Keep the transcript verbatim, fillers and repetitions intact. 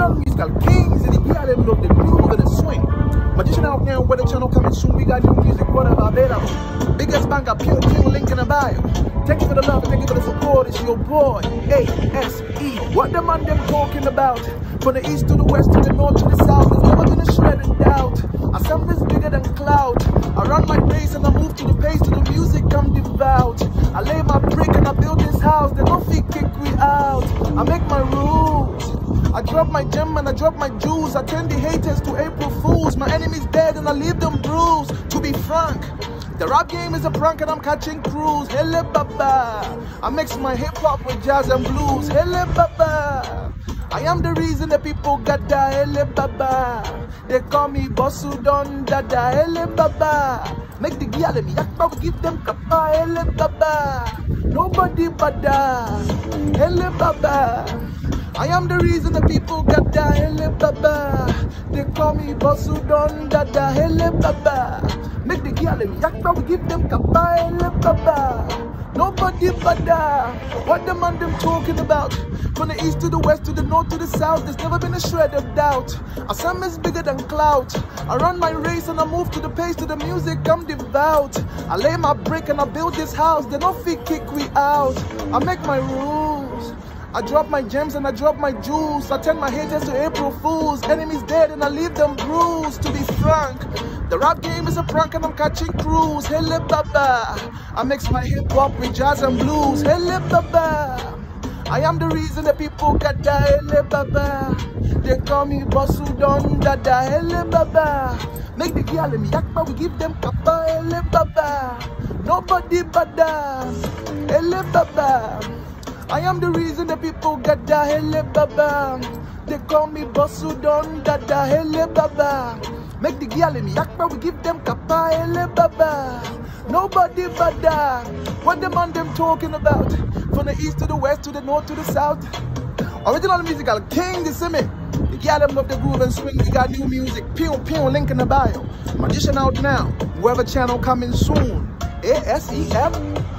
Original musical kings, and the girl them love the groove and the swing. Magician out now, where the channel coming soon. We got new music, whatever available. Biggest banger, pew pew, link in the bio. Thank you for the love and thank you for the support. It's your boy, A S E. What the man them talking about? From the east to the west, to the north to the south, there's never been a shred of doubt. I sound is bigger than cloud. I run my race and I move to the pace, to the music I'm devout. I lay my brick and I build this house, they don't fit kick we out. I make my rules. I drop my gem and I drop my jewels. I turn the haters to April Fools. My enemies dead and I leave them bruised. To be frank, the rap game is a prank and I'm catching crews. Hele baba, I mix my hip hop with jazz and blues. Hele baba, I am the reason the people got that. Hele baba, they call me Bosu Don Dada. Hele baba, make the gyal me yakba, we give them kappa. Hele baba, nobody bada. Hele baba, I am the reason the people got that. Hele baba, they call me Bosu Don Dada. Hele baba, make the gyal me yakba, we give them kappa. Hele baba, nobody bada. What the man them talking about? From the east to the west, to the north to the south, there's never been a shred of doubt. Assam is bigger than clout. I run my race and I move to the pace, to the music I'm devout. I lay my brick and I build this house, they don't fit kick we out. I make my rules. I drop my gems and I drop my jewels. I turn my haters to April Fools. Enemies dead and I leave them bruised. To be frank, the rap game is a prank and I'm catching crews. Hele baba, I mix my hip hop with jazz and blues. Hele baba, I am the reason the people got that. Hele baba, they call me Bosu Don Dada. Hele baba, make the gyal me yakba, we give them kappa. Hele baba, nobody bada. Hele baba, I am the reason the people got that. Hele baba, they call me Bosu Don Dada. Hele baba, make the gyal me yakba, we give them kappa. Hele baba, nobody bada. What the man them talking about? From the east to the west, to the north to the south. Original musical king, you see me? The gyal them love the groove and swing. We got new music, pew pew, link in the bio. Magician out now, whoever channel coming soon. A S E M.